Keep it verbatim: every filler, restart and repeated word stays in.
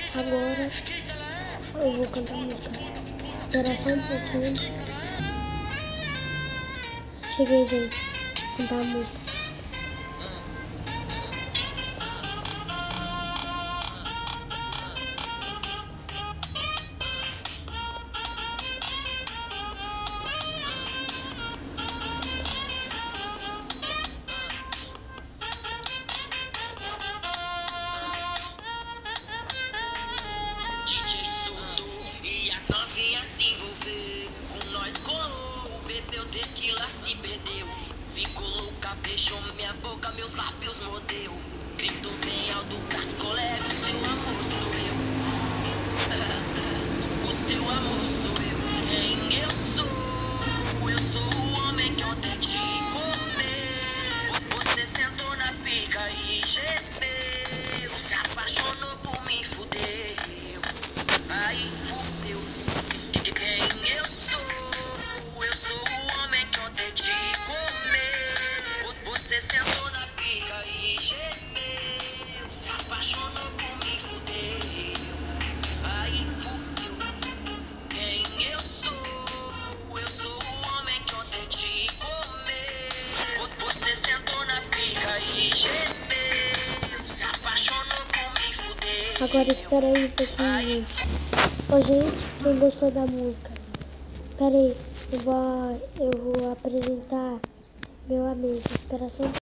Agora eu vou cantar música. Espera só um pouquinho. Cheguei, gente. Vou cantar a música. Tequila se perdeu, ficou louca, fechou minha boca, meus lábios mordeu. Gritou bem alto pras colegas, o seu amor sou eu. O seu amor sou eu. Quem eu sou? Eu sou o homem que ontem te comeu. Você sentou na pica e gemeu, se apaixonou por mim, fudeu. Aí fudeu. Quem eu sou? Eu sou o homem que ontem te comeu. Você sentou na pica e gemeu, se apaixonou por mim, fudeu. Aí fudeu. Quem eu sou? Eu sou o homem que ontem te comeu. Você sentou na pica e gemeu, se apaixonou por mim, fudeu. Agora espera aí um pouquinho, gente. Ô, gente, quem gostou da música? Espera aí, eu vou, eu vou apresentar meu amigo. Espera só um